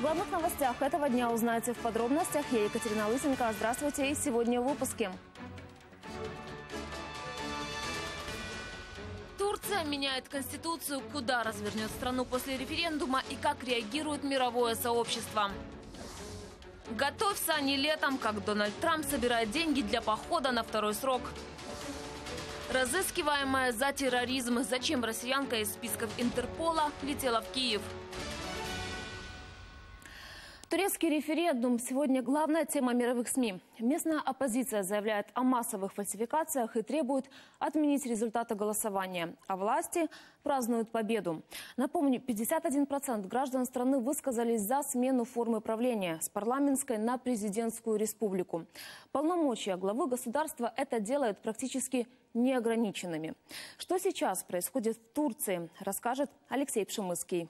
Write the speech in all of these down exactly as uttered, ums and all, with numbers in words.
главных новостях этого дня узнаете в подробностях. Я Екатерина Лысенко. Здравствуйте. И сегодня в выпуске. Турция меняет конституцию, куда развернет страну после референдума и как реагирует мировое сообщество. Готовься не летом, как Дональд Трамп собирает деньги для похода на второй срок. Разыскиваемая за терроризм. Зачем россиянка из списков Интерпола летела в Киев? Турецкий референдум сегодня главная тема мировых СМИ. Местная оппозиция заявляет о массовых фальсификациях и требует отменить результаты голосования. А власти празднуют победу. Напомню, пятьдесят один процент граждан страны высказались за смену формы правления с парламентской на президентскую республику. Полномочия главы государства это делают практически неограниченными. Что сейчас происходит в Турции, расскажет Алексей Пшемыский.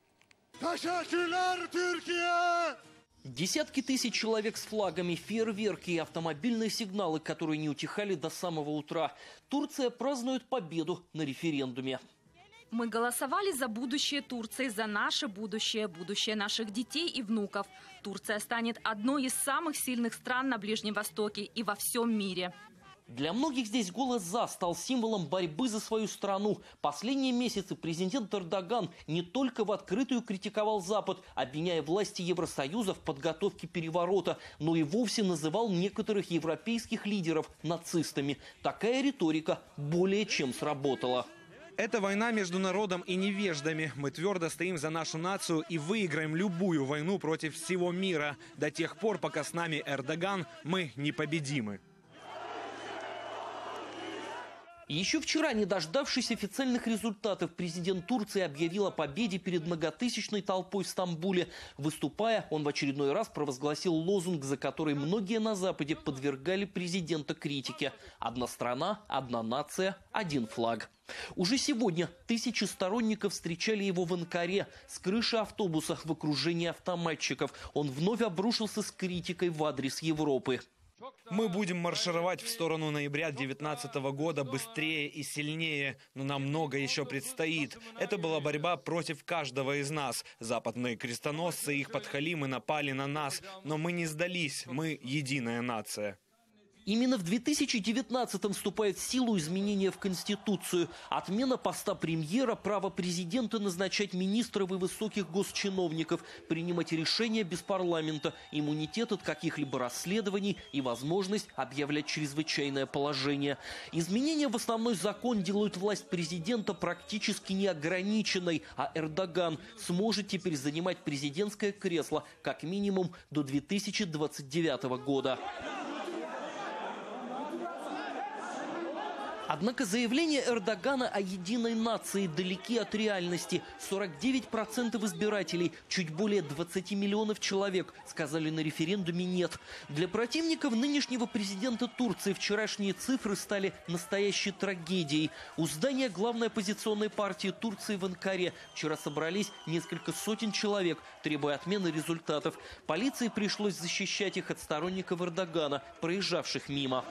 Десятки тысяч человек с флагами, фейерверки и автомобильные сигналы, которые не утихали до самого утра. Турция празднует победу на референдуме. Мы голосовали за будущее Турции, за наше будущее, будущее наших детей и внуков. Турция станет одной из самых сильных стран на Ближнем Востоке и во всем мире. Для многих здесь голос «за» стал символом борьбы за свою страну. Последние месяцы президент Эрдоган не только в открытую критиковал Запад, обвиняя власти Евросоюза в подготовке переворота, но и вовсе называл некоторых европейских лидеров нацистами. Такая риторика более чем сработала. Это война между народом и невеждами. Мы твердо стоим за нашу нацию и выиграем любую войну против всего мира. До тех пор, пока с нами Эрдоган, мы непобедимы. Еще вчера, не дождавшись официальных результатов, президент Турции объявил о победе перед многотысячной толпой в Стамбуле. Выступая, он в очередной раз провозгласил лозунг, за который многие на Западе подвергали президента критике. «Одна страна, одна нация, один флаг». Уже сегодня тысячи сторонников встречали его в Анкаре с крыши автобуса в окружении автоматчиков. Он вновь обрушился с критикой в адрес Европы. Мы будем маршировать в сторону ноября две тысячи девятнадцатого года быстрее и сильнее, но нам много еще предстоит. Это была борьба против каждого из нас. Западные крестоносцы и их подхалимы напали на нас, но мы не сдались, мы единая нация. Именно в две тысячи девятнадцатом вступает в силу изменения в Конституцию. Отмена поста премьера, право президента назначать министров и высоких госчиновников, принимать решения без парламента, иммунитет от каких-либо расследований и возможность объявлять чрезвычайное положение. Изменения в основной закон делают власть президента практически неограниченной, а Эрдоган сможет теперь занимать президентское кресло как минимум до две тысячи двадцать девятого года. Однако заявления Эрдогана о единой нации далеки от реальности. сорок девять процентов избирателей, чуть более двадцати миллионов человек, сказали на референдуме «нет». Для противников нынешнего президента Турции вчерашние цифры стали настоящей трагедией. У здания главной оппозиционной партии Турции в Анкаре вчера собрались несколько сотен человек, требуя отмены результатов. Полиции пришлось защищать их от сторонников Эрдогана, проезжавших мимо.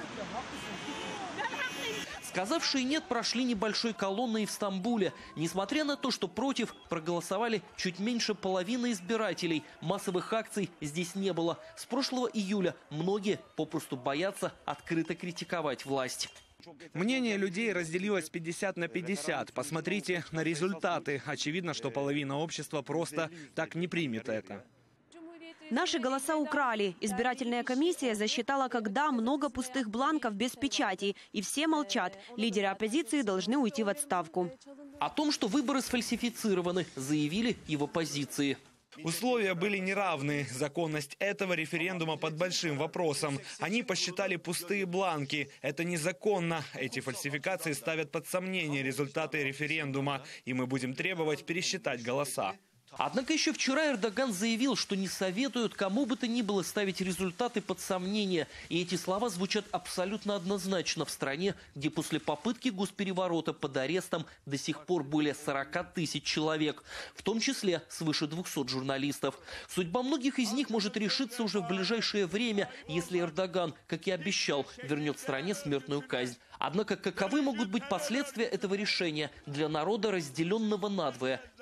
Сказавшие «нет» прошли небольшой колонной и в Стамбуле. Несмотря на то, что против проголосовали чуть меньше половины избирателей, массовых акций здесь не было. С прошлого июля многие попросту боятся открыто критиковать власть. Мнение людей разделилось пятьдесят на пятьдесят. Посмотрите на результаты. Очевидно, что половина общества просто так не примет это. Наши голоса украли. Избирательная комиссия засчитала, когда много пустых бланков без печати. И все молчат. Лидеры оппозиции должны уйти в отставку. О том, что выборы сфальсифицированы, заявили и в оппозиции. Условия были неравны. Законность этого референдума под большим вопросом. Они посчитали пустые бланки. Это незаконно. Эти фальсификации ставят под сомнение результаты референдума. И мы будем требовать пересчитать голоса. Однако еще вчера Эрдоган заявил, что не советуют кому бы то ни было ставить результаты под сомнение. И эти слова звучат абсолютно однозначно в стране, где после попытки госпереворота под арестом до сих пор более сорока тысяч человек, в том числе свыше двухсот журналистов. Судьба многих из них может решиться уже в ближайшее время, если Эрдоган, как и обещал, вернет стране смертную казнь. Однако каковы могут быть последствия этого решения для народа, разделенного надвое?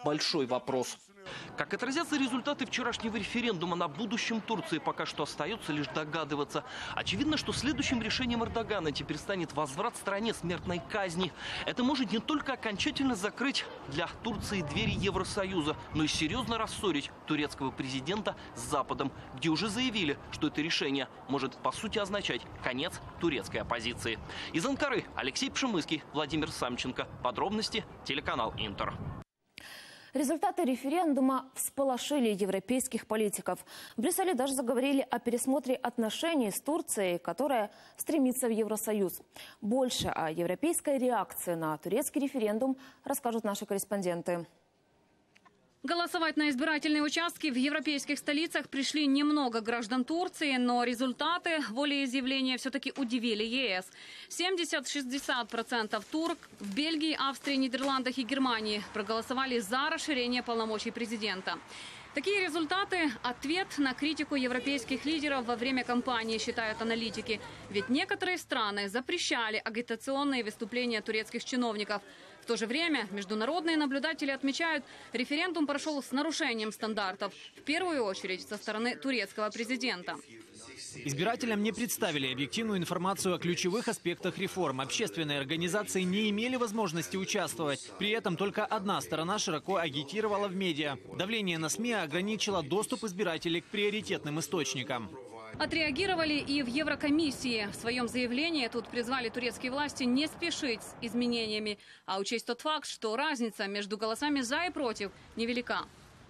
большой вопрос. Как отразятся результаты вчерашнего референдума на будущем Турции, пока что остается лишь догадываться. Очевидно, что следующим решением Эрдогана теперь станет возврат стране смертной казни. Это может не только окончательно закрыть для Турции двери Евросоюза, но и серьезно рассорить турецкого президента с Западом, где уже заявили, что это решение может по сути означать конец турецкой оппозиции. Из Анкары Алексей Пшемыский, Владимир Самченко. Подробности телеканал Интер. Результаты референдума всполошили европейских политиков. В Брюсселе даже заговорили о пересмотре отношений с Турцией, которая стремится в Евросоюз. Больше о европейской реакции на турецкий референдум расскажут наши корреспонденты. Голосовать на избирательные участки в европейских столицах пришли немного граждан Турции, но результаты волеизъявления все-таки удивили ЕС. семьдесят-шестьдесят процентов турок в Бельгии, Австрии, Нидерландах и Германии проголосовали за расширение полномочий президента. Такие результаты – ответ на критику европейских лидеров во время кампании, считают аналитики. Ведь некоторые страны запрещали агитационные выступления турецких чиновников. В то же время международные наблюдатели отмечают, референдум прошел с нарушением стандартов, в первую очередь со стороны турецкого президента. Избирателям не представили объективную информацию о ключевых аспектах реформ. Общественные организации не имели возможности участвовать. При этом только одна сторона широко агитировала в медиа. Давление на СМИ ограничило доступ избирателей к приоритетным источникам. Отреагировали и в Еврокомиссии. В своем заявлении тут призвали турецкие власти не спешить с изменениями, а учесть тот факт, что разница между голосами «за» и «против» невелика.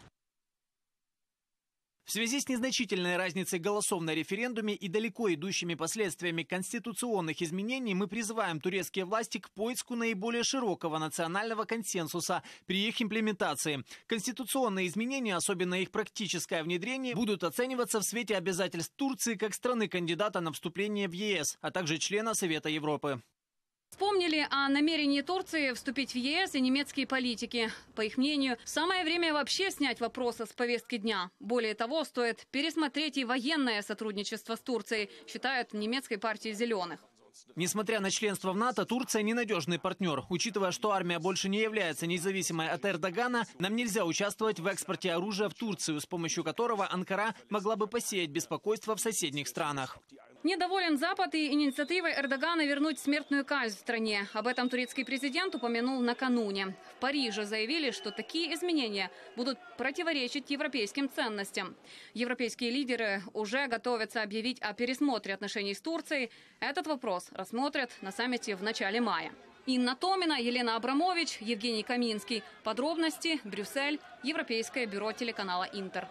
В связи с незначительной разницей голосов на референдуме и далеко идущими последствиями конституционных изменений мы призываем турецкие власти к поиску наиболее широкого национального консенсуса при их имплементации. Конституционные изменения, особенно их практическое внедрение, будут оцениваться в свете обязательств Турции как страны-кандидата на вступление в ЕС, а также члена Совета Европы. Вспомнили о намерении Турции вступить в ЕС и немецкие политики. По их мнению, самое время вообще снять вопросы с повестки дня. Более того, стоит пересмотреть и военное сотрудничество с Турцией, считают в немецкой партии «Зеленых». Несмотря на членство в НАТО, Турция ненадежный партнер. Учитывая, что армия больше не является независимой от Эрдогана, нам нельзя участвовать в экспорте оружия в Турцию, с помощью которого Анкара могла бы посеять беспокойство в соседних странах. Недоволен Запад и инициативой Эрдогана вернуть смертную казнь в стране. Об этом турецкий президент упомянул накануне. В Париже заявили, что такие изменения будут противоречить европейским ценностям. Европейские лидеры уже готовятся объявить о пересмотре отношений с Турцией. Этот вопрос рассмотрят на саммите в начале мая. Инна Томина, Елена Абрамович, Евгений Каминский. Подробности – Брюссель, Европейское бюро телеканала Интер.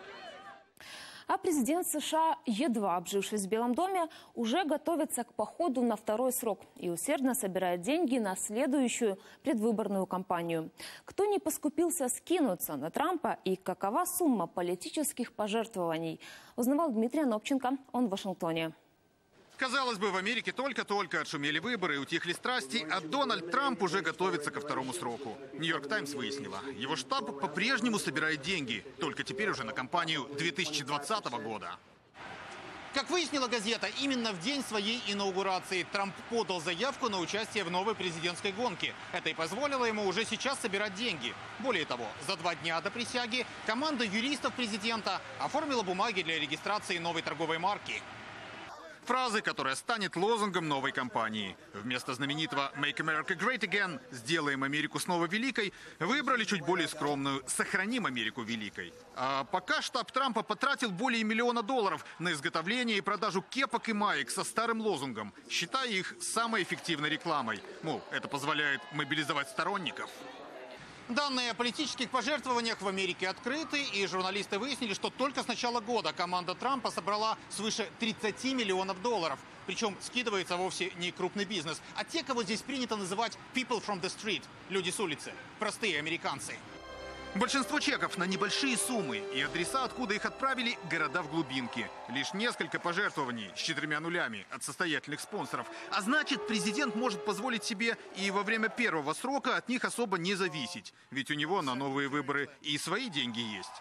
А президент США, едва обжившись в Белом доме, уже готовится к походу на второй срок и усердно собирает деньги на следующую предвыборную кампанию. Кто не поскупился скинуться на Трампа и какова сумма политических пожертвований, узнавал Дмитрий Анопченко, он в Вашингтоне. Казалось бы, в Америке только-только отшумели выборы и утихли страсти, а Дональд Трамп уже готовится ко второму сроку. Нью-Йорк Таймс выяснила, его штаб по-прежнему собирает деньги, только теперь уже на кампанию две тысячи двадцатого года. Как выяснила газета, именно в день своей инаугурации Трамп подал заявку на участие в новой президентской гонке. Это и позволило ему уже сейчас собирать деньги. Более того, за два дня до присяги команда юристов президента оформила бумаги для регистрации новой торговой марки. Фразы, которая станет лозунгом новой кампании. Вместо знаменитого «Make America Great Again» «Сделаем Америку снова великой» выбрали чуть более скромную «Сохраним Америку великой». А пока штаб Трампа потратил более миллиона долларов на изготовление и продажу кепок и маек со старым лозунгом, считая их самой эффективной рекламой. Мол, это позволяет мобилизовать сторонников. Данные о политических пожертвованиях в Америке открыты, и журналисты выяснили, что только с начала года команда Трампа собрала свыше тридцати миллионов долларов. Причем скидывается вовсе не крупный бизнес, а те, кого здесь принято называть people from the street, люди с улицы, простые американцы. Большинство чеков на небольшие суммы, и адреса, откуда их отправили, города в глубинке. Лишь несколько пожертвований с четырьмя нулями от состоятельных спонсоров. А значит, президент может позволить себе и во время первого срока от них особо не зависеть. Ведь у него на новые выборы и свои деньги есть.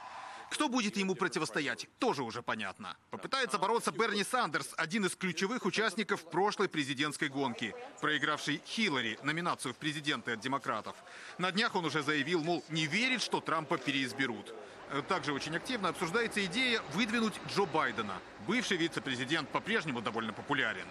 Кто будет ему противостоять, тоже уже понятно. Попытается бороться Берни Сандерс, один из ключевых участников прошлой президентской гонки, проигравший Хиллари номинацию в президенты от демократов. На днях он уже заявил, мол, не верит, что Трампа переизберут. Также очень активно обсуждается идея выдвинуть Джо Байдена. Бывший вице-президент по-прежнему довольно популярен.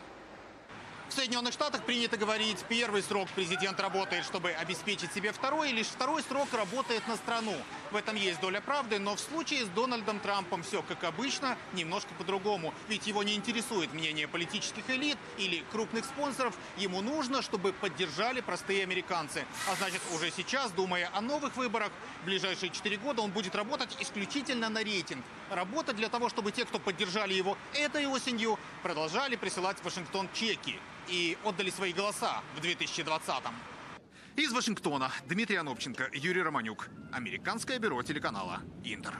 В Соединенных Штатах принято говорить, первый срок президент работает, чтобы обеспечить себе второй, и лишь второй срок работает на страну. В этом есть доля правды, но в случае с Дональдом Трампом все, как обычно, немножко по-другому. Ведь его не интересует мнение политических элит или крупных спонсоров. Ему нужно, чтобы поддержали простые американцы. А значит, уже сейчас, думая о новых выборах, в ближайшие четыре года он будет работать исключительно на рейтинг. Работать для того, чтобы те, кто поддержали его этой осенью, продолжали присылать в Вашингтон чеки и отдали свои голоса в две тысячи двадцатом. Из Вашингтона Дмитрий Анопченко, Юрий Романюк. Американское бюро телеканала «Интер».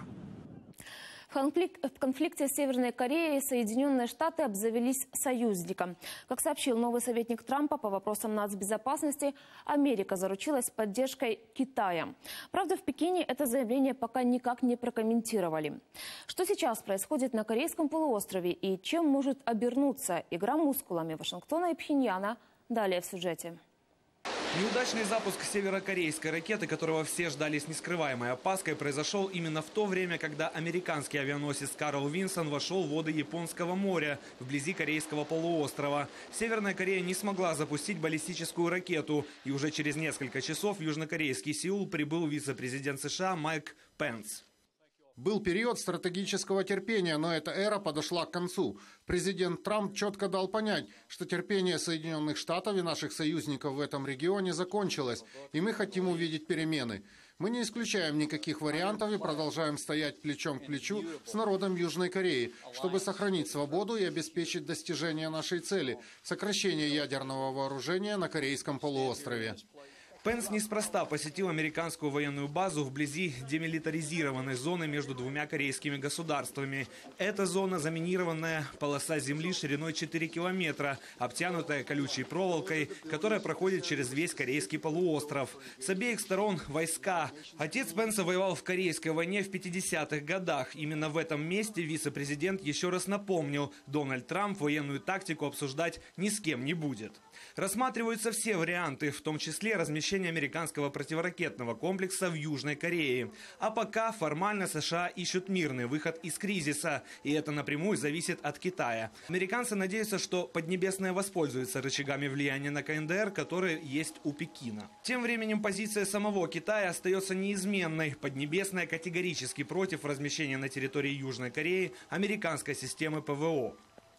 В, конфлик... в конфликте с Северной Кореей Соединенные Штаты обзавелись союзником. Как сообщил новый советник Трампа по вопросам нацбезопасности, Америка заручилась поддержкой Китая. Правда, в Пекине это заявление пока никак не прокомментировали. Что сейчас происходит на Корейском полуострове и чем может обернуться игра мускулами Вашингтона и Пхеньяна, далее в сюжете. Неудачный запуск северокорейской ракеты, которого все ждали с нескрываемой опаской, произошел именно в то время, когда американский авианосец Карл Винсон вошел в воды Японского моря, вблизи Корейского полуострова. Северная Корея не смогла запустить баллистическую ракету, и уже через несколько часов в южнокорейский Сеул прибыл вице-президент США Майк Пенс. Был период стратегического терпения, но эта эра подошла к концу. Президент Трамп четко дал понять, что терпение Соединенных Штатов и наших союзников в этом регионе закончилось, и мы хотим увидеть перемены. Мы не исключаем никаких вариантов и продолжаем стоять плечом к плечу с народом Южной Кореи, чтобы сохранить свободу и обеспечить достижение нашей цели – сокращение ядерного вооружения на Корейском полуострове. Пенс неспроста посетил американскую военную базу вблизи демилитаризированной зоны между двумя корейскими государствами. Эта зона – заминированная полоса земли шириной четыре километра, обтянутая колючей проволокой, которая проходит через весь Корейский полуостров. С обеих сторон войска. Отец Пенса воевал в Корейской войне в пятидесятых годах. Именно в этом месте вице-президент еще раз напомнил, Дональд Трамп военную тактику обсуждать ни с кем не будет. Рассматриваются все варианты, в том числе размещение американского противоракетного комплекса в Южной Корее. А пока формально США ищут мирный выход из кризиса, и это напрямую зависит от Китая. Американцы надеются, что Поднебесная воспользуется рычагами влияния на КНДР, которые есть у Пекина. Тем временем позиция самого Китая остается неизменной. Поднебесная категорически против размещения на территории Южной Кореи американской системы ПВО.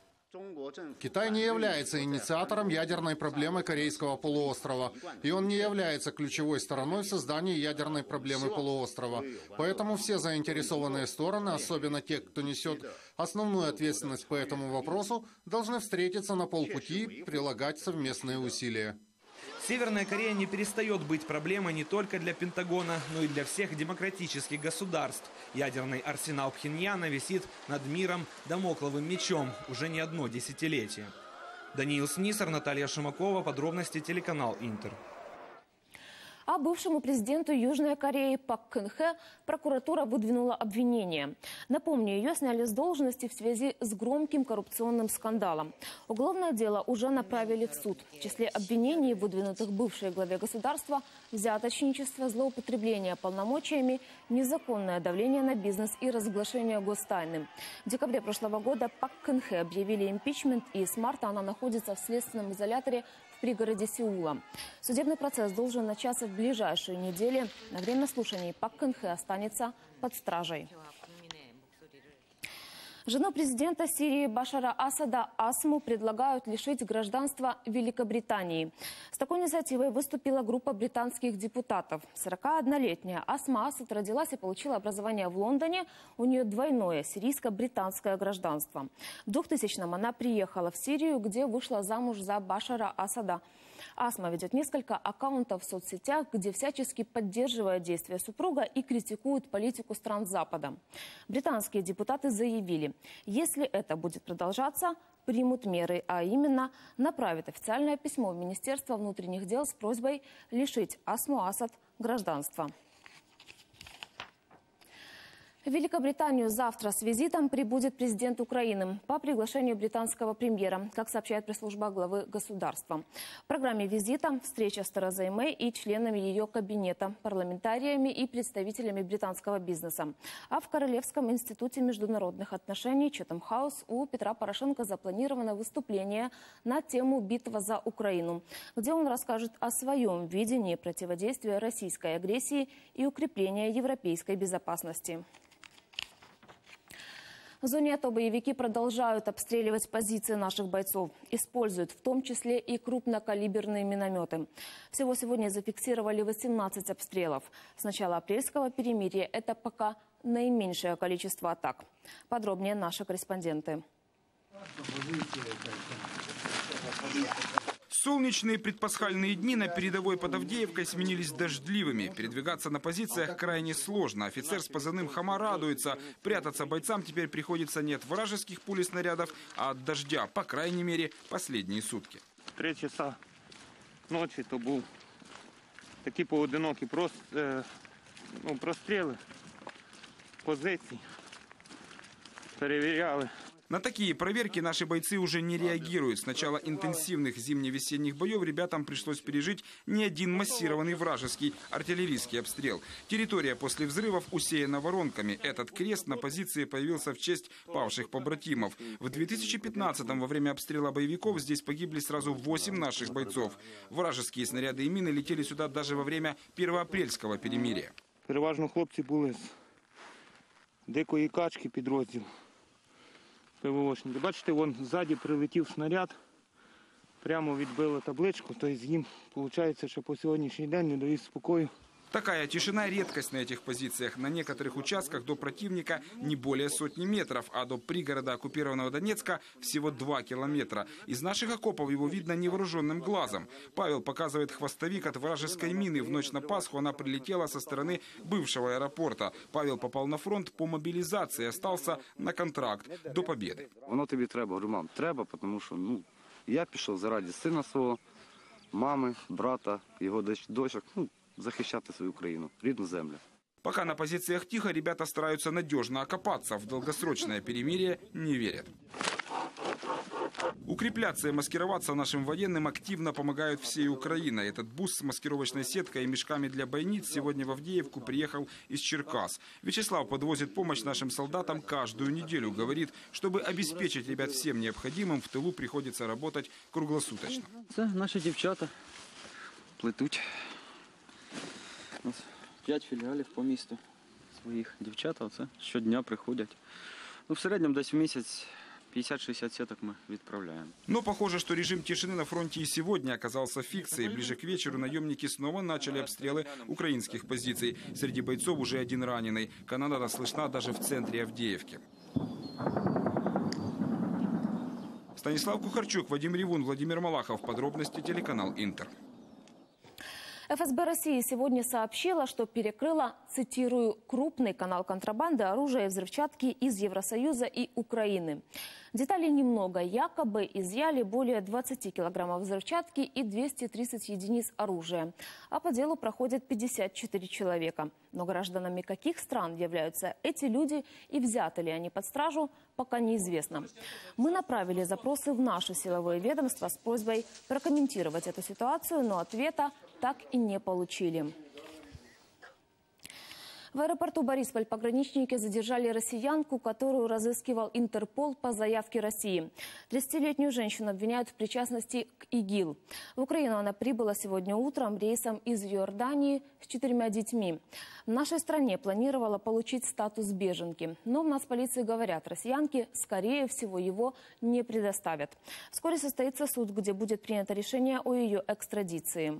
Китай не является инициатором ядерной проблемы Корейского полуострова, и он не является ключевой стороной в создании ядерной проблемы полуострова. Поэтому все заинтересованные стороны, особенно те, кто несет основную ответственность по этому вопросу, должны встретиться на полпути и прилагать совместные усилия. Северная Корея не перестает быть проблемой не только для Пентагона, но и для всех демократических государств. Ядерный арсенал Пхеньяна висит над миром дамокловым мечом уже не одно десятилетие. Даниил Снисар, Наталья Шумакова. Подробности телеканал Интер. А бывшему президенту Южной Кореи Пак Кын Хе прокуратура выдвинула обвинение. Напомню, ее сняли с должности в связи с громким коррупционным скандалом. Уголовное дело уже направили в суд. В числе обвинений, выдвинутых бывшей главе государства, взяточничество, злоупотребление полномочиями, незаконное давление на бизнес и разглашение гостайны. В декабре прошлого года Пак Кын Хе объявили импичмент, и с марта она находится в следственном изоляторе в пригороде Сеула. Судебный процесс должен начаться в ближайшие недели. На время слушаний Пак Кын Хе останется под стражей. Жену президента Сирии Башара Асада Асму предлагают лишить гражданства Великобритании. С такой инициативой выступила группа британских депутатов. сорокаоднолетняя Асма Асад родилась и получила образование в Лондоне. У нее двойное сирийско-британское гражданство. В двухтысячном она приехала в Сирию, где вышла замуж за Башара Асада. Асма ведет несколько аккаунтов в соцсетях, где всячески поддерживает действия супруга и критикует политику стран Запада. Британские депутаты заявили, если это будет продолжаться, примут меры, а именно направят официальное письмо в Министерство внутренних дел с просьбой лишить Асму Асад гражданства. В Великобританию завтра с визитом прибудет президент Украины по приглашению британского премьера, как сообщает пресс-служба главы государства. В программе визита встреча с Терезой Мэй и членами ее кабинета, парламентариями и представителями британского бизнеса. А в Королевском институте международных отношений Чатем-хаус у Петра Порошенко запланировано выступление на тему «Битва за Украину», где он расскажет о своем видении противодействия российской агрессии и укрепления европейской безопасности. В зоне АТО боевики продолжают обстреливать позиции наших бойцов. Используют в том числе и крупнокалиберные минометы. Всего сегодня зафиксировали восемнадцать обстрелов. С начала апрельского перемирия это пока наименьшее количество атак. Подробнее наши корреспонденты. Солнечные предпасхальные дни на передовой под Авдеевкой сменились дождливыми. Передвигаться на позициях крайне сложно. Офицер с позывным «Хама» радуется. Прятаться бойцам теперь приходится не от вражеских пуль и снарядов, а от дождя. По крайней мере, последние сутки. Три часа ночі то був такі поодинокі прос, е, ну, простріли позицій, перевіряли. На такие проверки наши бойцы уже не реагируют. С начала интенсивных зимне-весенних боев ребятам пришлось пережить не один массированный вражеский артиллерийский обстрел. Территория после взрывов усеяна воронками. Этот крест на позиции появился в честь павших побратимов. В две тысячи пятнадцатом во время обстрела боевиков здесь погибли сразу восемь наших бойцов. Вражеские снаряды и мины летели сюда даже во время первоапрельского перемирия. Переважно хлопці були з дикої качки підрозділ. ПВОшники. Бачите, вон ззаді прилетів снаряд, прямо відбило табличку, то їм, виходить, що по сьогоднішній день не дають спокою. Такая тишина – редкость на этих позициях. На некоторых участках до противника не более сотни метров, а до пригорода оккупированного Донецка всего два километра. Из наших окопов его видно невооруженным глазом. Павел показывает хвостовик от вражеской мины. В ночь на Пасху она прилетела со стороны бывшего аэропорта. Павел попал на фронт по мобилизации, остался на контракт до победы. Воно тобі треба, говорю, мам, треба, тому що ну, я пішов заради сина свого, мами, брата, його дочок, ну, захищати свою Украину, рідну землю. Пока на позициях тихо, ребята стараются надежно окопаться. В долгосрочное перемирие не верят. Укрепляться и маскироваться нашим военным активно помогают всей Украиной. Этот бус с маскировочной сеткой и мешками для бойниц сегодня в Авдеевку приехал из Черкас. Вячеслав подвозит помощь нашим солдатам каждую неделю. Говорит, чтобы обеспечить ребят всем необходимым, в тылу приходится работать круглосуточно. Это наши девчата плетуть. П'ять філіалів по місту своїх дівчат, оце щодня приходять. Ну, в середньому десь в місяць пятьдесят-шестьдесят сеток мы відправляем. Но похоже, что режим тишины на фронте и сегодня оказался фикцией. Ближе к вечеру наемники снова начали обстрелы украинских позиций. Среди бойцов уже один раненый. Канонада слышна даже в центре Авдеевки. Станислав Кухарчук, Вадим Ревун, Владимир Малахов. Подробности телеканал Интер. ФСБ России сегодня сообщила, что перекрыла, цитирую, крупный канал контрабанды оружия и взрывчатки из Евросоюза и Украины. Деталей немного. Якобы изъяли более двадцати килограммов взрывчатки и двухсот тридцати единиц оружия. А по делу проходят пятьдесят четыре человека. Но гражданами каких стран являются эти люди и взяты ли они под стражу, пока неизвестно. Мы направили запросы в наше силовое ведомство с просьбой прокомментировать эту ситуацию, но ответа так и не получили. В аэропорту Борисполь пограничники задержали россиянку, которую разыскивал Интерпол по заявке России. тридцатилетнюю женщину обвиняют в причастности к ИГИЛ. В Украину она прибыла сегодня утром рейсом из Иордании с четырьмя детьми. В нашей стране планировала получить статус беженки. Но в нацполиции говорят, россиянке, скорее всего, его не предоставят. Вскоре состоится суд, где будет принято решение о ее экстрадиции.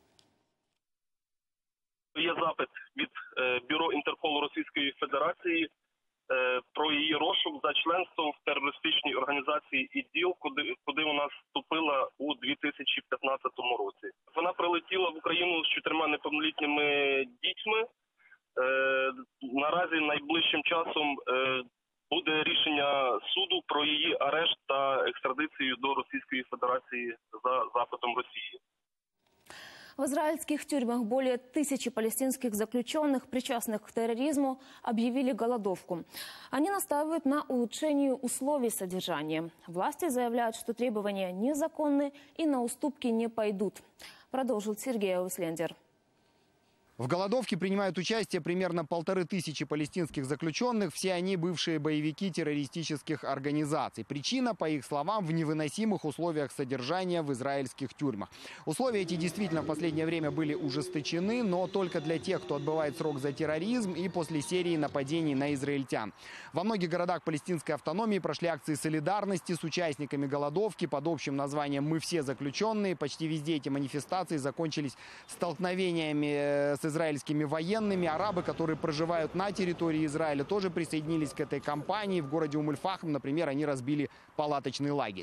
Є запит від е, Бюро Інтерполу Російської Федерації е, про її розшук за членством в терористичній організації ІДІЛ, куди, куди вона вступила у дві тисячі п'ятнадцятому році. Вона прилетіла в Україну з чотирма неповнолітніми дітьми. Е, наразі найближчим часом е, буде рішення суду про її арешт та екстрадицію до Російської Федерації за запитом Росії. В израильских тюрьмах более тысячи палестинских заключенных, причастных к терроризму, объявили голодовку. Они настаивают на улучшении условий содержания. Власти заявляют, что требования незаконны и на уступки не пойдут. Продолжил Сергей Ауслендер. В голодовке принимают участие примерно полторы тысячи палестинских заключенных. Все они бывшие боевики террористических организаций. Причина, по их словам, в невыносимых условиях содержания в израильских тюрьмах. Условия эти действительно в последнее время были ужесточены, но только для тех, кто отбывает срок за терроризм и после серии нападений на израильтян. Во многих городах палестинской автономии прошли акции солидарности с участниками голодовки под общим названием «Мы все заключенные». Почти везде эти манифестации закончились столкновениями с израильскими военными. Арабы, которые проживают на территории Израиля, тоже присоединились к этой кампании. В городе Ум-эль-Фахм, например, они разбили палаточный лагерь.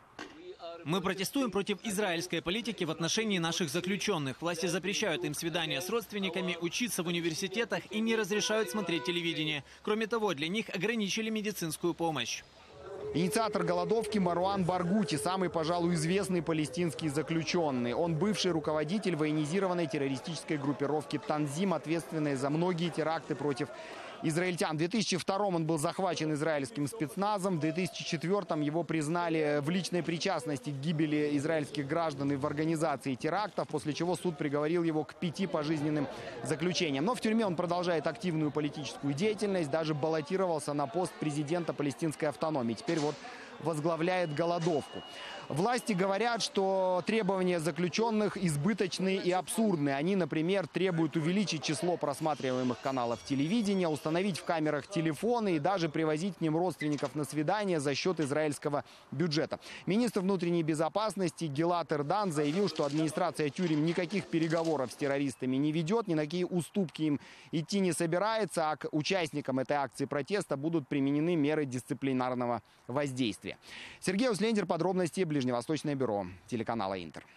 Мы протестуем против израильской политики в отношении наших заключенных. Власти запрещают им свидания с родственниками, учиться в университетах и не разрешают смотреть телевидение. Кроме того, для них ограничили медицинскую помощь. Инициатор голодовки Маруан Баргути, самый, пожалуй, известный палестинский заключенный. Он бывший руководитель военизированной террористической группировки «Танзим», ответственной за многие теракты против израильтян. В две тысячи втором он был захвачен израильским спецназом. В две тысячи четвёртом его признали в личной причастности к гибели израильских граждан и в организации терактов, после чего суд приговорил его к пяти пожизненным заключениям. Но в тюрьме он продолжает активную политическую деятельность, даже баллотировался на пост президента палестинской автономии. Теперь вот возглавляет голодовку. Власти говорят, что требования заключенных избыточные и абсурдные. Они, например, требуют увеличить число просматриваемых каналов телевидения, установить в камерах телефоны и даже привозить к ним родственников на свидания за счет израильского бюджета. Министр внутренней безопасности Гилад Эрдан заявил, что администрация тюрем никаких переговоров с террористами не ведет, ни на какие уступки им идти не собирается, а к участникам этой акции протеста будут применены меры дисциплинарного воздействия. Сергей Ауслендер, подробности, Ближневосточное бюро телеканала «Интер».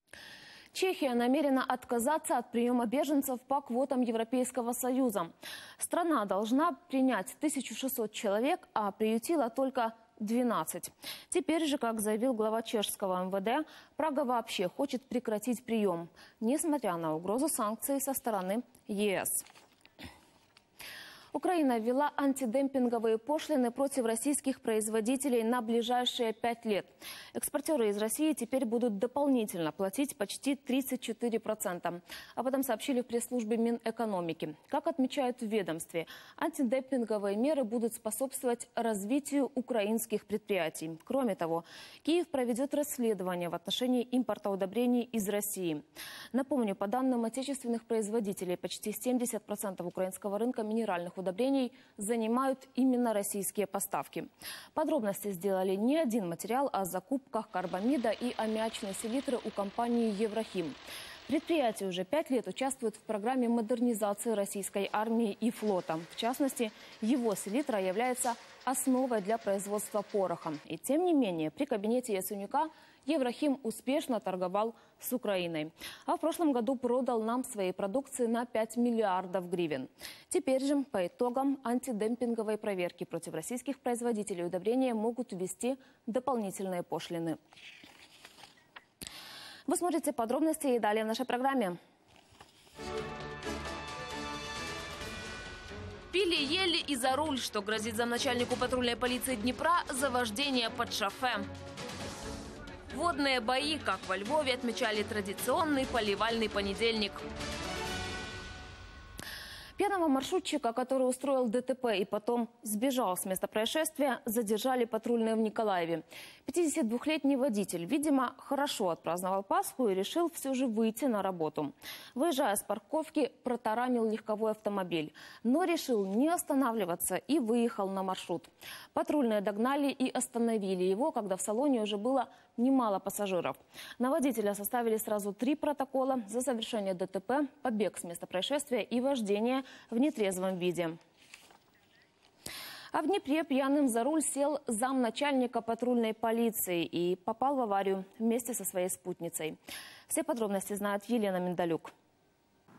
Чехия намерена отказаться от приема беженцев по квотам Европейского Союза. Страна должна принять тысячу шестьсот человек, а приютила только двенадцать. Теперь же, как заявил глава чешского эм вэ дэ, Прага вообще хочет прекратить прием, несмотря на угрозу санкций со стороны е эс. Украина ввела антидемпинговые пошлины против российских производителей на ближайшие пять лет. Экспортеры из России теперь будут дополнительно платить почти тридцать четыре процента. Об этом сообщили в пресс-службе Минэкономики. Как отмечают в ведомстве, антидемпинговые меры будут способствовать развитию украинских предприятий. Кроме того, Киев проведет расследование в отношении импорта удобрений из России. Напомню, по данным отечественных производителей, почти семьдесят процентов украинского рынка минеральных удобрений занимают именно российские поставки. Подробности сделали не один материал о закупках карбамида и аммиачной селитры у компании «Еврохим». Предприятие уже пять лет участвует в программе модернизации российской армии и флота. В частности, его селитра является основой для производства пороха. И тем не менее, при кабинете Яценюка Еврохим успешно торговал с Украиной. А в прошлом году продал нам своей продукции на пять миллиардов гривен. Теперь же, по итогам антидемпинговой проверки против российских производителей удобрения могут ввести дополнительные пошлины. Вы смотрите подробности и далее в нашей программе. Пили, ели и за руль, что грозит замначальнику патрульной полиции Днепра за вождение под шофе. Водные бои, как во Львове, отмечали традиционный поливальный понедельник. Пьяного маршрутчика, который устроил дэ тэ пэ и потом сбежал с места происшествия, задержали патрульные в Николаеве. пятидесятидвухлетний водитель, видимо, хорошо отпраздновал Пасху и решил все же выйти на работу. Выезжая с парковки, протаранил легковой автомобиль, но решил не останавливаться и выехал на маршрут. Патрульные догнали и остановили его, когда в салоне уже было немало пассажиров. На водителя составили сразу три протокола за совершение дэ тэ пэ, побег с места происшествия и вождение в нетрезвом виде. А в Днепре пьяным за руль сел замначальника патрульной полиции и попал в аварию вместе со своей спутницей. Все подробности знает Елена Миндалюк.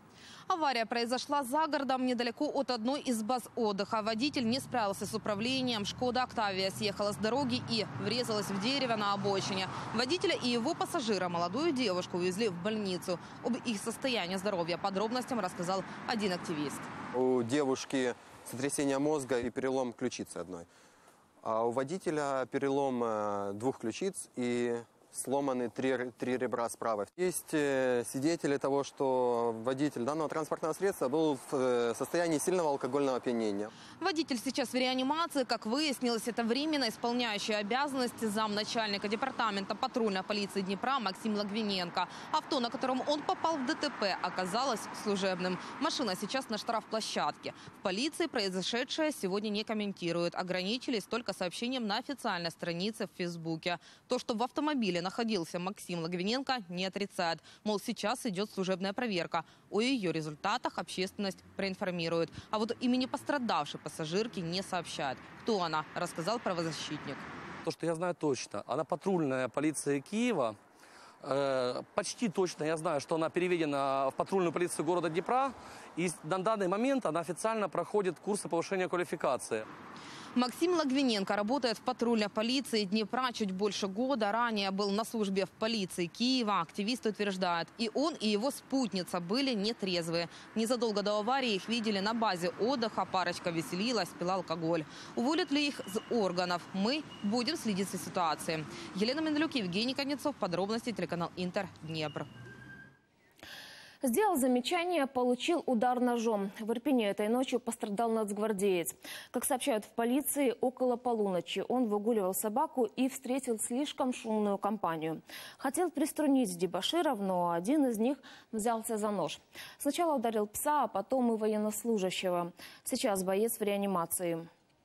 Авария произошла за городом, недалеко от одной из баз отдыха. Водитель не справился с управлением. «Шкода Октавия» съехала с дороги и врезалась в дерево на обочине. Водителя и его пассажира, молодую девушку, увезли в больницу. Об их состоянии здоровья подробностям рассказал один активист. У девушки сотрясение мозга и перелом ключицы одной. А у водителя перелом двух ключиц и сломаны три, три ребра справа. Есть свидетели того, что водитель данного транспортного средства был в состоянии сильного алкогольного опьянения. Водитель сейчас в реанимации. Как выяснилось, это временно исполняющий обязанности замначальника департамента патрульной полиции Днепра Максим Логвиненко. Авто, на котором он попал в ДТП, оказалось служебным. Машина сейчас на штрафплощадке. В полиции произошедшее сегодня не комментируют. Ограничились только сообщением на официальной странице в Фейсбуке. То, что в автомобиле находился Максим Логвиненко, не отрицает. Мол, сейчас идет служебная проверка. О ее результатах общественность проинформирует. А вот имени пострадавшей пассажирки не сообщает. Кто она, рассказал правозащитник. То, что я знаю точно, она патрульная полиция Киева. Э, почти точно я знаю, что она переведена в патрульную полицию города Днепра. И на данный момент она официально проходит курсы повышения квалификации. Максим Логвиненко работает в патрульной полиции Днепра чуть больше года. Ранее был на службе в полиции Киева. Активисты утверждают, и он, и его спутница были нетрезвые. Незадолго до аварии их видели на базе отдыха. Парочка веселилась, пила алкоголь. Уволят ли их с органов? Мы будем следить за ситуацией. Елена Менделюк, Евгений Конецов. Подробности телеканал Интер, Днепр. Сделал замечание, получил удар ножом. В Ирпене этой ночью пострадал нацгвардеец. Как сообщают в полиции, около полуночи он выгуливал собаку и встретил слишком шумную компанию. Хотел приструнить дебоширов, но один из них взялся за нож. Сначала ударил пса, а потом и военнослужащего. Сейчас боец в реанимации.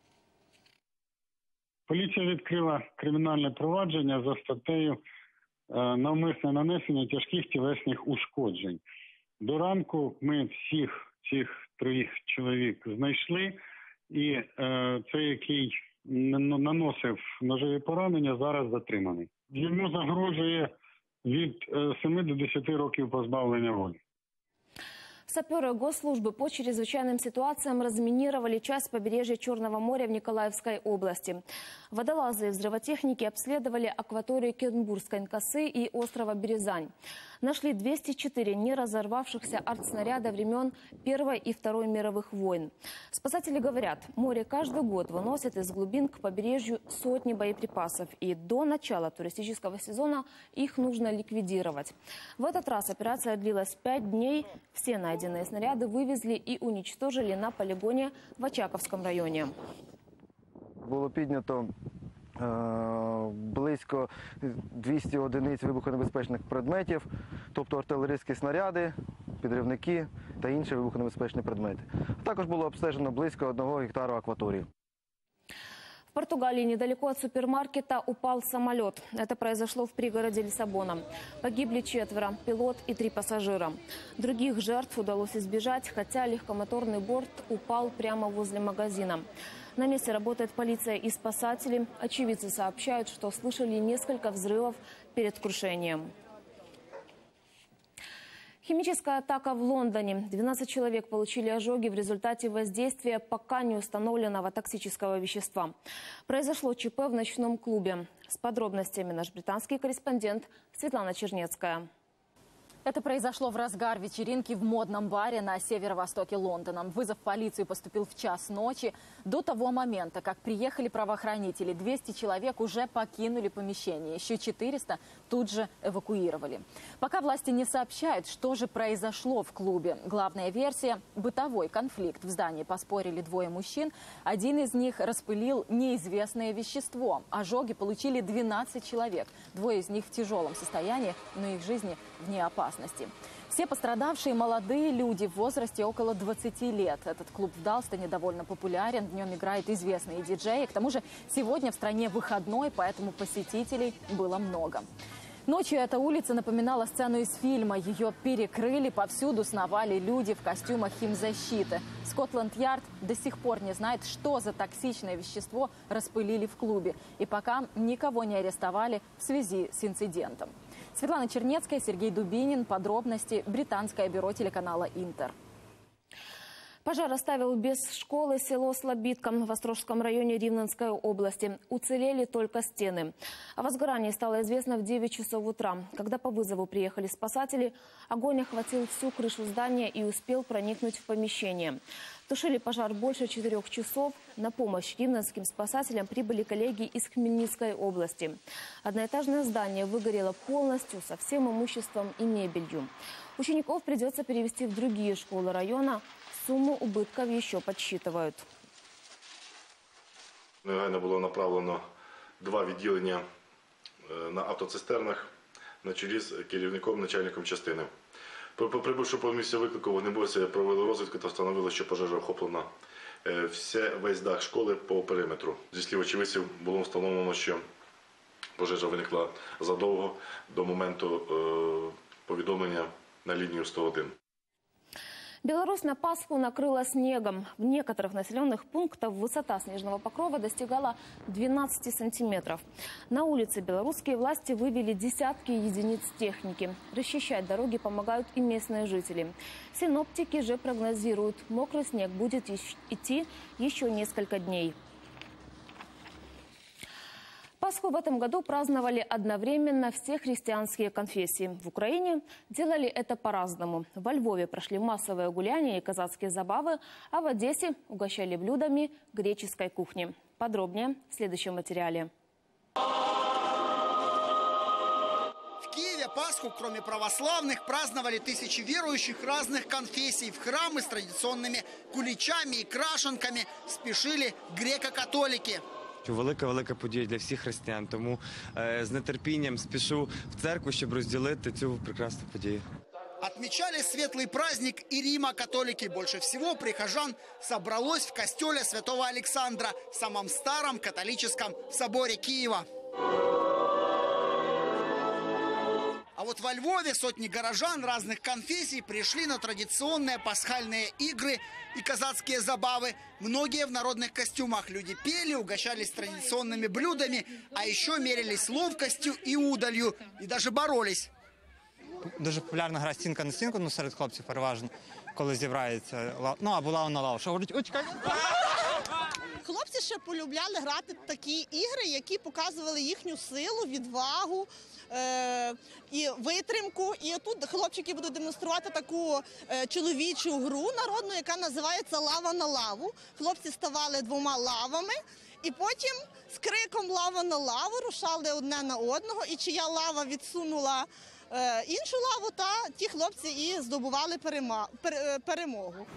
Поліція відкрила кримінальне провадження за статтею «Навмисне нанесення тяжких тілесних ушкоджень». До ранку ми всіх цих троїх чоловік знайшли, і е, цей, який наносив ножові поранення, зараз затриманий. Йому загрожує від семи до десяти років позбавлення волі. Саперы госслужбы по чрезвычайным ситуациям разминировали часть побережья Черного моря в Николаевской области. Водолазы и взрывотехники обследовали акваторию Кенбургской косы и острова Березань. Нашли двести четыре неразорвавшихся артснаряда времен Первой и Второй мировых войн. Спасатели говорят, море каждый год выносит из глубин к побережью сотни боеприпасов. И до начала туристического сезона их нужно ликвидировать. В этот раз операция длилась пять дней. Все найденные снаряды вывезли и уничтожили на полигоне в Очаковском районе. Було піднято е, близько двісті одиниць вибухонебезпечних предметів, тобто артилерійські снаряди, підривники та інші вибухонебезпечні предмети. Також було обстежено близько одного гектару акваторії. В Португалии недалеко от супермаркета упал самолет. Это произошло в пригороде Лиссабона. Погибли четверо, пилот и три пассажира. Других жертв удалось избежать, хотя легкомоторный борт упал прямо возле магазина. На месте работает полиция и спасатели. Очевидцы сообщают, что слышали несколько взрывов перед крушением. Химическая атака в Лондоне. двенадцать человек получили ожоги в результате воздействия пока не установленного токсического вещества. Произошло ЧП в ночном клубе. С подробностями наш британский корреспондент Светлана Чернецкая. Это произошло в разгар вечеринки в модном баре на северо-востоке Лондона. Вызов в полицию поступил в час ночи. До того момента, как приехали правоохранители, двести человек уже покинули помещение. Еще четыреста тут же эвакуировали. Пока власти не сообщают, что же произошло в клубе. Главная версия – бытовой конфликт. В здании поспорили двое мужчин. Один из них распылил неизвестное вещество. Ожоги получили двенадцать человек. Двое из них в тяжелом состоянии, но их жизни вне опасности. Все пострадавшие молодые люди в возрасте около двадцати лет. Этот клуб в Далстоне довольно популярен. В нем играют известные диджеи. К тому же сегодня в стране выходной, поэтому посетителей было много. Ночью эта улица напоминала сцену из фильма. Ее перекрыли, повсюду сновали люди в костюмах химзащиты. Скотланд-Ярд до сих пор не знает, что за токсичное вещество распылили в клубе. И пока никого не арестовали в связи с инцидентом. Светлана Чернецкая, Сергей Дубинин. Подробности. Британское бюро телеканала Интер. Пожар оставил без школы село Слобидка в Острожском районе Ривненской области. Уцелели только стены. О возгорании стало известно в девять часов утра. Когда по вызову приехали спасатели, огонь охватил всю крышу здания и успел проникнуть в помещение. Тушили пожар больше четырех часов. На помощь ривненским спасателям прибыли коллеги из Хмельницкой области. Одноэтажное здание выгорело полностью со всем имуществом и мебелью. Учеников придется перевести в другие школы района. Сумму убытков еще подсчитывают. Негайно було направлено два відділення на автоцистернах на чолі з керівником, начальником частини. Прибувши по місцю виклику, вогнеборці провели розвідку та встановили, що пожежа охоплена все, весь дах школи по периметру. Зі слів очевидців було встановлено, що пожежа виникла задовго до моменту повідомлення на лінію сто один. Беларусь на Пасху накрыла снегом. В некоторых населенных пунктах высота снежного покрова достигала двенадцати сантиметров. На улице белорусские власти вывели десятки единиц техники. Расчищать дороги помогают и местные жители. Синоптики же прогнозируют, мокрый снег будет идти еще несколько дней. Пасху в этом году праздновали одновременно все христианские конфессии. В Украине делали это по-разному. Во Львове прошли массовые гуляния и казацкие забавы, а в Одессе угощали блюдами греческой кухни. Подробнее в следующем материале. В Киеве Пасху, кроме православных, праздновали тысячи верующих разных конфессий. В храмы с традиционными куличами и крашенками спешили греко-католики. Велика-велика подія для всіх християн, тому е, з нетерпінням спішу в церкву, щоб розділити цю прекрасну подію. Отмечали светлый праздник и Рима католики. Больше всего прихожан собралось в костеле Святого Александра, самом старом католическом соборе Киева. А вот во Львове сотни горожан разных конфессий пришли на традиционные пасхальные игры и казацкие забавы. Многие в народных костюмах. Люди пели, угощались традиционными блюдами, а еще мерились ловкостью и удалью. И даже боролись. Дуже популярна гра стінка на стінку, ну, серед хлопців переважно, коли зібрається, ну, або лава на лаву. Що говорить, очка. Хлопці ще полюбляли грати в такі ігри, які показували їхню силу, відвагу е- і витримку. І тут хлопчики будуть демонструвати таку е- чоловічу гру народну, яка називається «Лава на лаву». Хлопці ставали двома лавами і потім з криком «Лава на лаву» рушали одне на одного. І чия лава відсунула е- іншу лаву, та ті хлопці і здобували перема- пер- перемогу.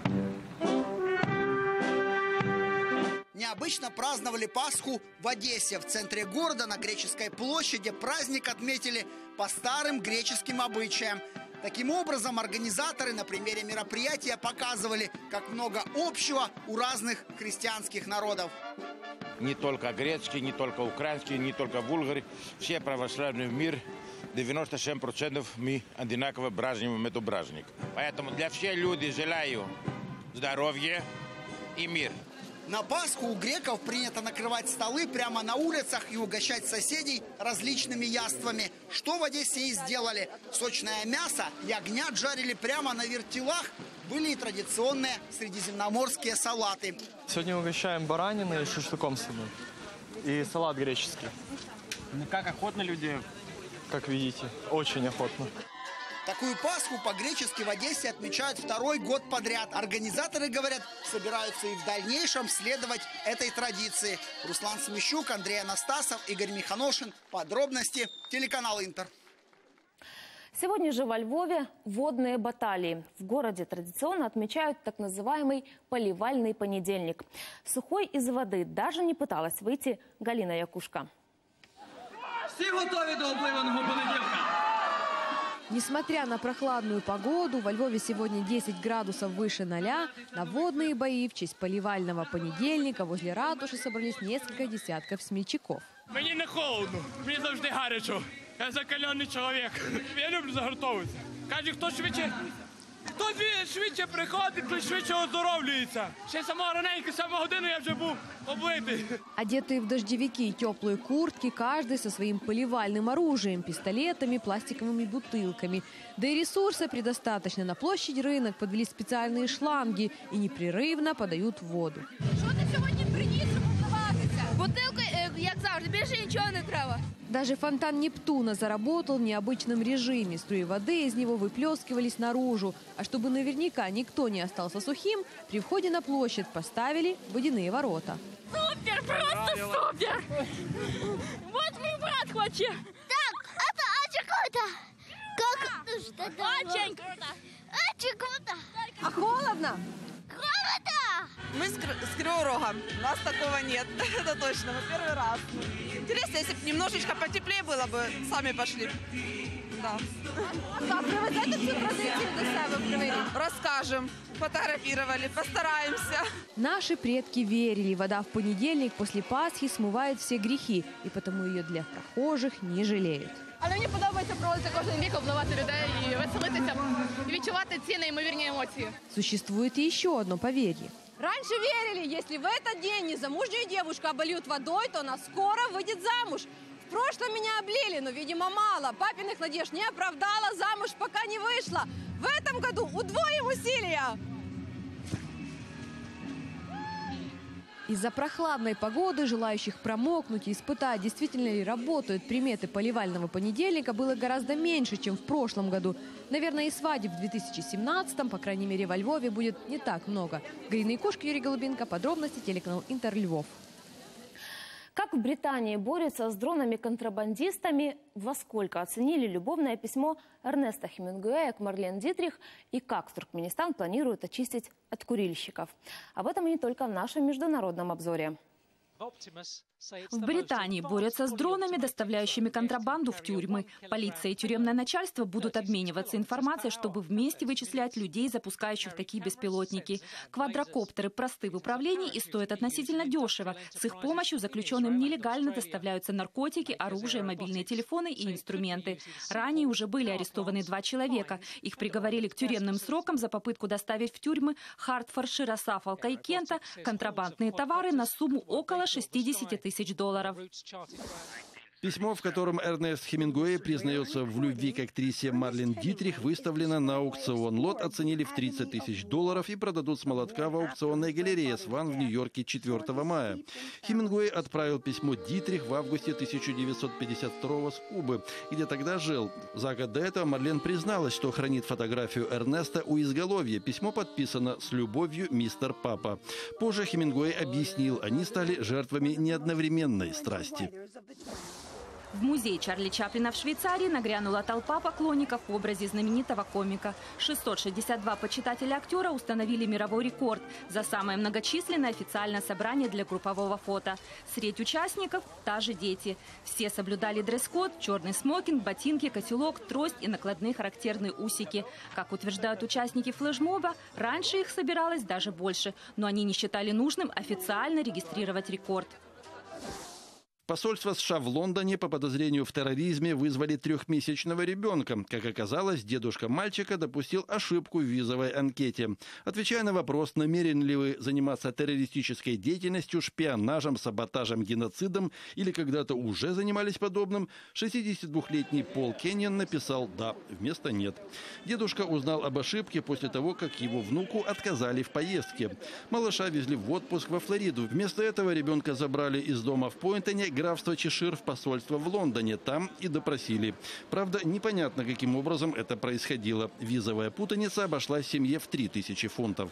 Необычно праздновали Пасху в Одессе. В центре города на Греческой площади праздник отметили по старым греческим обычаям. Таким образом, организаторы на примере мероприятия показывали, как много общего у разных христианских народов. Не только греческие, не только украинские, не только булгари. Все православные в мир. девяносто семь процентов мы одинаково празднуем этот праздник. Поэтому для всех людей желаю здоровья и мир. На Пасху у греков принято накрывать столы прямо на улицах и угощать соседей различными яствами. Что в Одессе и сделали. Сочное мясо, ягнят жарили прямо на вертелах. Были и традиционные средиземноморские салаты. Сегодня угощаем бараниной и шашлыком с собой. И салат греческий. Ну как охотно люди? Как видите, очень охотно. Такую Пасху по-гречески в Одессе отмечают второй год подряд. Организаторы, говорят, собираются и в дальнейшем следовать этой традиции. Руслан Смещук, Андрей Анастасов, Игорь Миханошин. Подробности телеканал «Интер». Сегодня же во Львове водные баталии. В городе традиционно отмечают так называемый поливальный понедельник. Сухой из воды даже не пыталась выйти Галина Якушка. Все готовы до поливального понедельника? Несмотря на прохладную погоду, во Львове сегодня десять градусов выше ноля. На водные бои в честь поливального понедельника возле ратуши собрались несколько десятков смельчаков. Мені не холодно, мені завжди гарячо. Я закалений чоловік. Я люблю загартовуватися. Каже, хто швидше Хто швидше приходить, той швидше оздоровлюється. Ще сама раненька, сама годину я вже був облитий. Одетые в дождевики и теплые куртки, каждый со своим поливальным оружием, пистолетами, пластиковыми бутылками. Да и ресурса предостаточно. На площадь рынок подвели специальные шланги и непрерывно подают воду. Що ти сьогодні приніс, щоб вмиватися? Бутилку, як завжди, більше нічого не треба. Даже фонтан Нептуна заработал в необычном режиме. Струи воды из него выплескивались наружу. А чтобы наверняка никто не остался сухим, при входе на площадь поставили водяные ворота. Супер, просто супер! Вот мой брат хочет. Так, это очень круто. Как? Очень круто. Очень круто. А холодно? Холодно! Мы с, с Кривого Рога. У нас такого нет. Это точно. Мы первый раз. Интересно, если бы немножечко потеплее было бы, сами пошли. Да. А привезете цю традицію до себе в Кривий Ріг? Расскажем. Фотографировали. Постараемся. Наши предки верили, вода в понедельник после Пасхи смывает все грехи, и потому ее для прохожих не жалеют. Але мені подобається проводити кожен рік, обливати людей і веселитися, і відчувати ці неймовірні емоції. Существует и еще одно поверье. Раньше верили, если в этот день незамужняя девушка обольют водой, то она скоро выйдет замуж. В прошлом меня облили, но, видимо, мало. Папиных надежд не оправдала, замуж пока не вышла. В этом году удвоим усилия. Из-за прохладной погоды желающих промокнуть и испытать, действительно ли работают приметы поливального понедельника, было гораздо меньше, чем в прошлом году. Наверное, и свадеб в две тысячи семнадцатом, по крайней мере, во Львове будет не так много. Галина Якушка, Юрий Голубенко. Подробности, телеканал Интер, Львов. Как в Британии борются с дронами-контрабандистами, во сколько оценили любовное письмо Эрнеста Хемингуэя к Марлен Дитрих и как Туркменистан планирует очистить от курильщиков. Об этом и не только в нашем международном обзоре. В Британии борются с дронами, доставляющими контрабанду в тюрьмы. Полиция и тюремное начальство будут обмениваться информацией, чтобы вместе вычислять людей, запускающих такие беспилотники. Квадрокоптеры просты в управлении и стоят относительно дешево. С их помощью заключенным нелегально доставляются наркотики, оружие, мобильные телефоны и инструменты. Ранее уже были арестованы два человека. Их приговорили к тюремным срокам за попытку доставить в тюрьмы Хартфоршира, Саффолка и Кента контрабандные товары на сумму около шестидесяти тысяч долларов. Письмо, в котором Эрнест Хемингуэй признается в любви к актрисе Марлен Дитрих, выставлено на аукцион. Лот оценили в тридцать тысяч долларов и продадут с молотка в аукционной галерее «Сван» в Нью-Йорке четвёртого мая. Хемингуэй отправил письмо Дитрих в августе тысяча девятьсот пятьдесят второго с Кубы, где тогда жил. За год до этого Марлен призналась, что хранит фотографию Эрнеста у изголовья. Письмо подписано «С любовью, мистер Папа». Позже Хемингуэй объяснил, они стали жертвами неодновременной страсти. В музей Чарли Чаплина в Швейцарии нагрянула толпа поклонников в образе знаменитого комика. шестьсот шестьдесят два почитателя актера установили мировой рекорд за самое многочисленное официальное собрание для группового фото. Среди участников даже дети. Все соблюдали дресс-код, черный смокинг, ботинки, котелок, трость и накладные характерные усики. Как утверждают участники флешмоба, раньше их собиралось даже больше, но они не считали нужным официально регистрировать рекорд. Посольство США в Лондоне по подозрению в терроризме вызвали трехмесячного ребенка. Как оказалось, дедушка мальчика допустил ошибку в визовой анкете. Отвечая на вопрос, намерены ли вы заниматься террористической деятельностью, шпионажем, саботажем, геноцидом или когда-то уже занимались подобным, шестидесятидвухлетний Пол Кеннион написал «да», вместо «нет». Дедушка узнал об ошибке после того, как его внуку отказали в поездке. Малыша везли в отпуск во Флориду. Вместо этого ребенка забрали из дома в Пойнтоне, графство Чешир, в посольство в Лондоне. Там и допросили. Правда, непонятно, каким образом это происходило. Визовая путаница обошлась семье в три тысячи фунтов.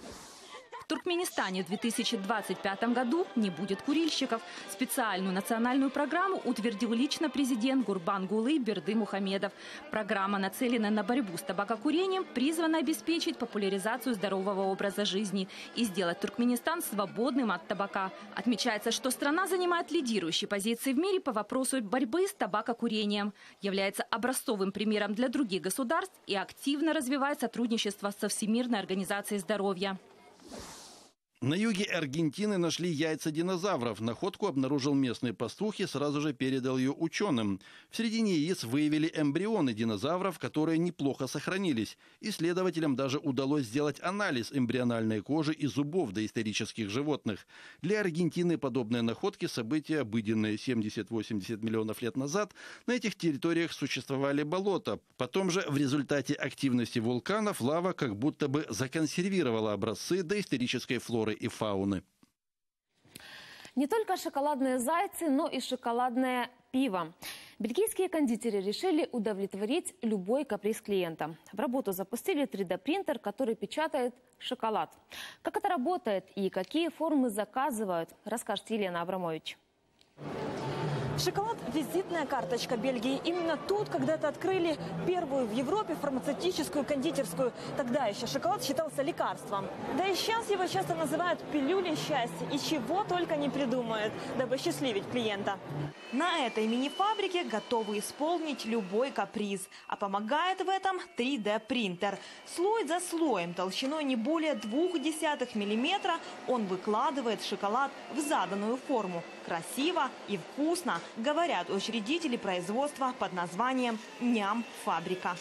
В Туркменистане в две тысячи двадцать пятом году не будет курильщиков. Специальную национальную программу утвердил лично президент Гурбангулы Бердымухамедов. Программа нацелена на борьбу с табакокурением, призвана обеспечить популяризацию здорового образа жизни и сделать Туркменистан свободным от табака. Отмечается, что страна занимает лидирующие позиции в мире по вопросу борьбы с табакокурением, является образцовым примером для других государств и активно развивает сотрудничество со Всемирной организацией здоровья. На юге Аргентины нашли яйца динозавров. Находку обнаружил местный пастух и сразу же передал ее ученым. В середине яиц выявили эмбрионы динозавров, которые неплохо сохранились. Исследователям даже удалось сделать анализ эмбриональной кожи и зубов доисторических животных. Для Аргентины подобные находки – события обыденные. семьдесят-восемьдесят миллионов лет назад на этих территориях существовали болота. Потом же в результате активности вулканов лава как будто бы законсервировала образцы доисторической флоры и фауны. Не только шоколадные зайцы, но и шоколадное пиво. Бельгийские кондитеры решили удовлетворить любой каприз клиента. В работу запустили три дэ принтер, который печатает шоколад. Как это работает и какие формы заказывают, расскажет Елена Абрамович. Шоколад – визитная карточка Бельгии. Именно тут когда-то открыли первую в Европе фармацевтическую кондитерскую. Тогда еще шоколад считался лекарством. Да и сейчас его часто называют пилюлей счастья. И чего только не придумают, дабы счастливить клиента. На этой мини-фабрике готовы исполнить любой каприз. А помогает в этом три дэ принтер. Слой за слоем, толщиной не более двух десятых миллиметра, он выкладывает шоколад в заданную форму. Красиво и вкусно, говорят учредители производства под названием «Ням-фабрика».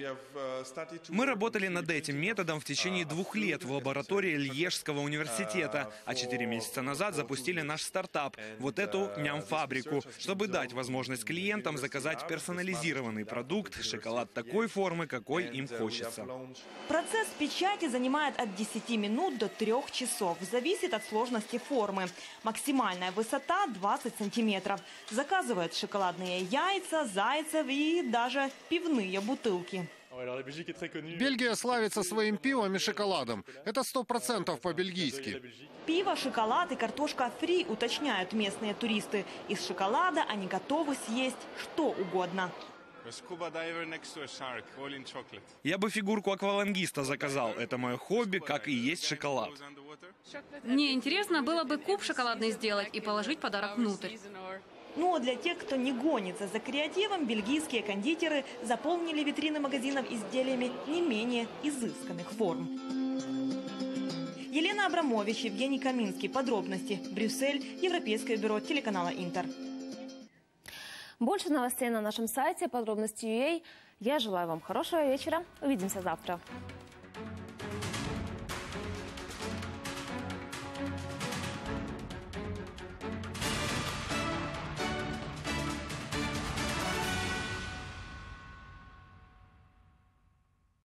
Мы работали над этим методом в течение двух лет в лаборатории Льежского университета, а четыре месяца назад запустили наш стартап, вот эту «Ням-фабрику», чтобы дать возможность клиентам заказать персонализированный продукт, шоколад такой формы, какой им хочется. Процесс печати занимает от десяти минут до трех часов, зависит от сложности формы. Максимальная высота двадцать сантиметров. Заказывают шоколадные яйца, зайцев и даже пивные бутылки. Бельгия славится своим пивом и шоколадом. Это сто процентов по-бельгийски. Пиво, шоколад и картошка фри, уточняют местные туристы. Из шоколада они готовы съесть что угодно. Я бы фигурку аквалангиста заказал. Это мое хобби, как и есть шоколад. Мне интересно было бы куб шоколадный сделать и положить подарок внутрь. Ну а для тех, кто не гонится за креативом, бельгийские кондитеры заполнили витрины магазинов изделиями не менее изысканных форм. Елена Абрамович, Евгений Каминский. Подробности. Брюссель. Европейское бюро телеканала Интер. Больше новостей на нашем сайте подробности точка ю а. Я желаю вам хорошего вечера. Увидимся завтра.